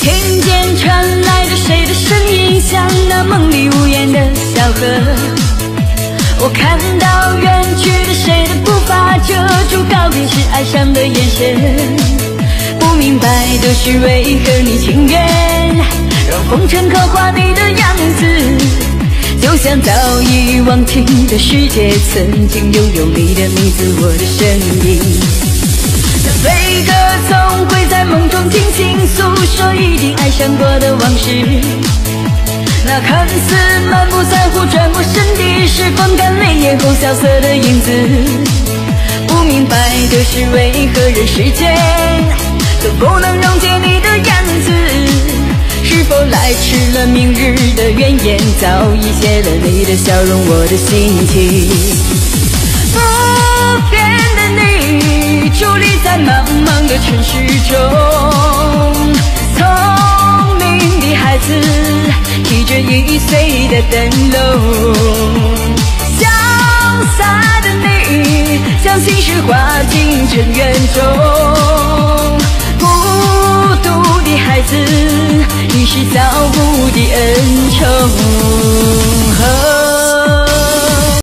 听见传来着谁的声音，像那梦里无言的小河。我看到远去的谁的步伐，遮住告别时哀伤的眼神。不明白的是为何你情愿让风尘刻画你的样子，就像早已忘记的世界曾经拥有你的名字，我的身影。那飞鸽总会在梦中轻轻诉说已经爱上过的往事，那看似满不在乎转过身的是风干泪眼后萧瑟的影子。不明白的是为何人世间都不能溶解你的样子，是否来迟了明日的愿言早已写了你的笑容，我的心情。不变的你伫立在茫茫的城市中，聪明的孩子提着易碎的灯笼，潇洒的你将心事化进尘缘中，孤独的孩子你是造物的恩宠。